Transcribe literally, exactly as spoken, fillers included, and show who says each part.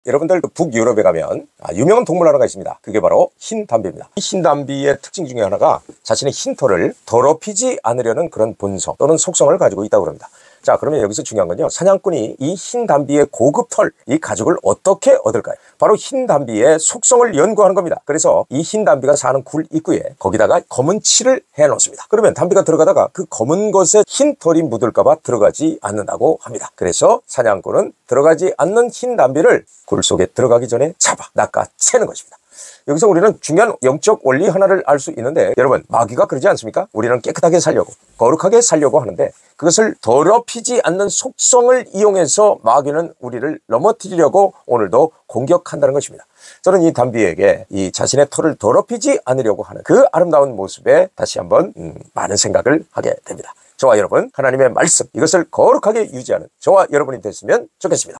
Speaker 1: 여러분들 북유럽에 가면 유명한 동물 하나가 있습니다. 그게 바로 흰 담비입니다. 이 흰 담비의 특징 중에 하나가 자신의 흰 털을 더럽히지 않으려는 그런 본성 또는 속성을 가지고 있다고 합니다. 자, 그러면 여기서 중요한 건요, 사냥꾼이 이 흰 담비의 고급 털, 이 가죽을 어떻게 얻을까요? 바로 흰 담비의 속성을 연구하는 겁니다. 그래서 이 흰 담비가 사는 굴 입구에 거기다가 검은 칠을 해 놓습니다. 그러면 담비가 들어가다가 그 검은 것에 흰 털이 묻을까봐 들어가지 않는다고 합니다. 그래서 사냥꾼은 들어가지 않는 흰 담비를 굴 속에 들어가기 전에 잡아 낚아채는 것입니다. 여기서 우리는 중요한 영적 원리 하나를 알 수 있는데, 여러분, 마귀가 그러지 않습니까? 우리는 깨끗하게 살려고, 거룩하게 살려고 하는데, 그것을 더럽히지 않는 속성을 이용해서 마귀는 우리를 넘어뜨리려고 오늘도 공격한다는 것입니다. 저는 이 담비에게 이 자신의 털을 더럽히지 않으려고 하는 그 아름다운 모습에 다시 한번 음, 많은 생각을 하게 됩니다. 저와 여러분, 하나님의 말씀, 이것을 거룩하게 유지하는 저와 여러분이 됐으면 좋겠습니다.